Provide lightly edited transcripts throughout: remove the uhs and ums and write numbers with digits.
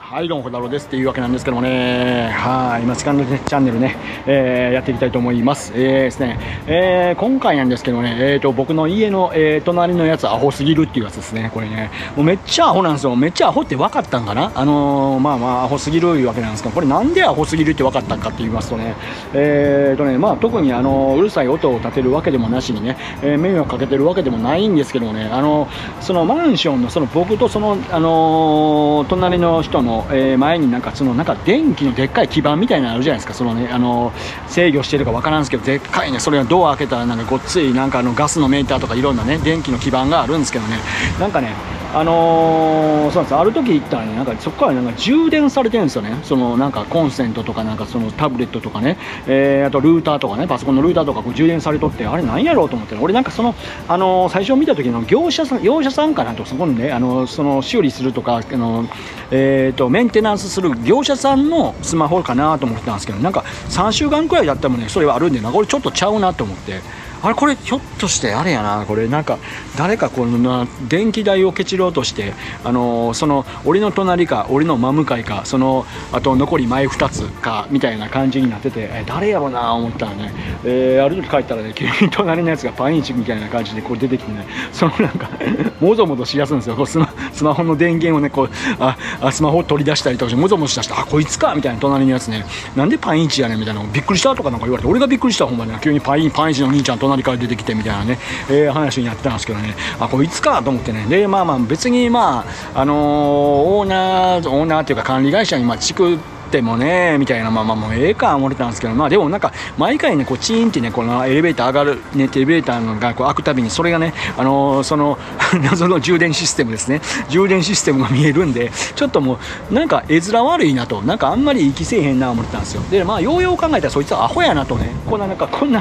はい、どうも、小太郎ですっていうわけなんですけどもね、はい、今、セカンドチャンネルね、やっていきたいと思います。ですね、今回なんですけどね、僕の家の、隣のやつ、アホすぎるっていうやつですね、これね、もうめっちゃアホなんですよ、めっちゃアホって分かったんかな、まあ、アホすぎるいうわけなんですけど、これ、なんでアホすぎるって分かったんかって言いますとね、まあ、特にうるさい音を立てるわけでもなしにね、迷惑かけてるわけでもないんですけどもね、そのマンションの僕と隣の人の前になんか電気のでっかい基板みたいなのあるじゃないですか。制御してるかわからんすけど、でっかいね、それがドア開けたらなんかごっついなんかガスのメーターとかいろんなね電気の基板があるんですけどね、なんかねそうなんです。ある時行ったらね、なんかそこからなんか充電されてるんですよね。なんかコンセントとかなんかタブレットとかね、あとルーターとかね、パソコンのルーターとかこう充電されとって、あれなんやろうと思って、俺なんか最初見た時の業者さんかなと、そこにね修理するとかメンテナンスする業者さんのスマホかなと思ってたんですけど、なんか3週間くらいだったらもねそれはあるんで、なんかこれちょっとちゃうなと思って。あれこれひょっとしてあれやな、これなんか誰かこの電気代をケチろうとして俺の隣か俺の真向かいかあと残り前2つかみたいな感じになってて、誰やろうな思ったらね、ある時帰ったらね急に隣のやつがパンイチみたいな感じでこう出てきてね、なんかもぞもぞしやすんですよ。こうスマホの電源をねこうスマホを取り出したりとかしてもぞもぞしだして、こいつかみたいな、隣のやつねなんでパンイチやねんみたいな、びっくりしたとかなんか言われて、俺がびっくりしたほんまに、急にパンイチの兄ちゃん隣から出てきてみたいなね、話になってたんですけどね、こいつかと思ってね。で別にオーナーっていうか管理会社にチクってもねみたいな、もうええか思ってたんですけど、でもなんか毎回ねこうチーンってねこのエレベーター上がるね、エレベーターのがこう開くたびにそれがね謎の充電システムですね、充電システムが見えるんで、ちょっともうなんか絵面悪いなと、なんかあんまり息せえへんな思ってたんですよ。でようよう考えたらそいつはアホやなとね、こんなマン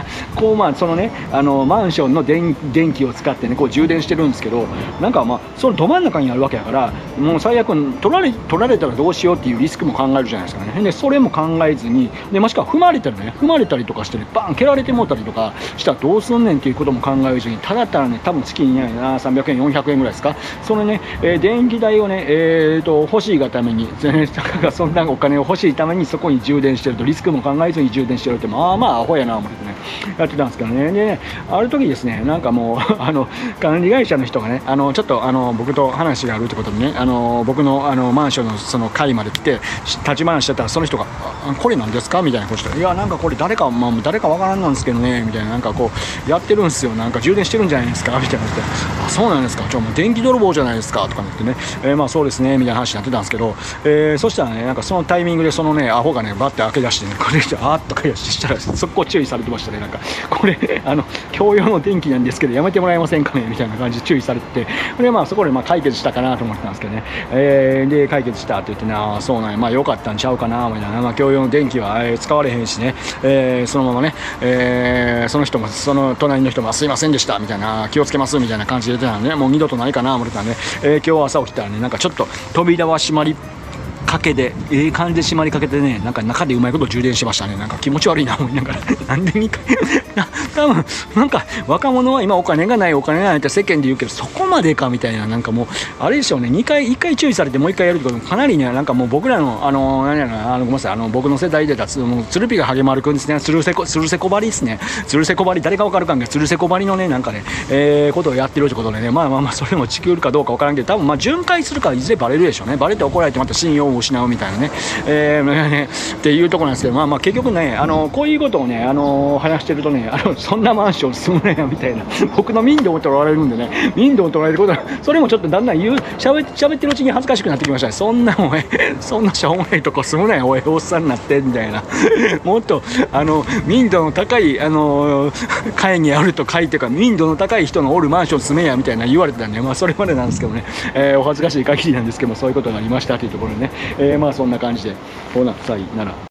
ションの電気を使ってねこう充電してるんですけど、なんかそのど真ん中にあるわけやから、もう最悪取られたらどうしようっていうリスクも考えるじゃないですか。でそれも考えずに、でもしくは踏まれたりとかしてね、バン蹴られてもうたりとかしたらどうすんねんっていうことも考えずに、ただね多分月にね300円400円ぐらいですか、そのね、電気代をね欲しいがためにそんなお金を欲しいためにそこに充電してると、リスクも考えずに充電してるって、まあアホやな思ってねやってたんですけどね。でね、ある時ですね、なんかもう管理会社の人がねちょっと僕と話があるってことでね、僕のマンションのその階まで来て立ち話してたら、その人が「これなんですか?」みたいなことして「いやなんかこれ誰かわからんなんですけどね」みたいな、なんかこうやってるんですよ、なんか充電してるんじゃないですかみたいなって、「あそうなんですか、もう電気泥棒じゃないですか」とか言ってね、そうですねみたいな話になってたんですけど、そしたらね、なんかそのタイミングでそのねアホがねバッて開け出してね、これあーっとかしたらそこ注意されてましたね。なんかこれ共用の電気なんですけどやめてもらえませんかねみたいな感じで注意されてて、でそこで解決したかなと思ってたんですけどね、で解決したって言ってね、ああそうなんや、よかったんちゃうかなみたいな、共用の電気は使われへんしね、そのままね、その人もその隣の人もすいませんでしたみたいな、気をつけますみたいな感じで言ってたのね、もう二度とないかな思ってたんで、今日朝起きたらね、なんかちょっと扉は閉まりかけで感じで閉まりかけてね、なんか中でうまいこと充電してましたね。なんか気持ち悪いな思いながらなんで2回多分なんか若者は今お金がないって世間で言うけど、そこまでかみたいな、なんかもうあれでしょうね、1回注意されてもう1回やるってこともかなりね、なんかもう僕らの何やろな、ごめんなさい、僕の世代でもう鶴ピがハゲマルくんですね、つるせこばりですね、つるせこばり、誰か分かるかんけどつるせこばりのねなんかね、ことをやってるってことでね、それも地球かどうか分からんけど、多分巡回するからいずれバレるでしょうね。バレて怒られてまた信用を失うみたいなね、っていうところなんですけど、結局ねこういうことをね話してるとね、そんなマンション住むねやみたいな僕の民度を取られるんでね、民度を取られることはそれもちょっとだんだん喋ってるうちに恥ずかしくなってきましたね。そんなしょうもないとこ住むねんおっさんになってみたいなもっと民度の高い階にあると階っていうか民度の高い人のおるマンション住めやみたいな言われてたんで、それまでなんですけどね、お恥ずかしい限りなんですけども、そういうことがありましたというところでね、そんな感じでほなさいなら。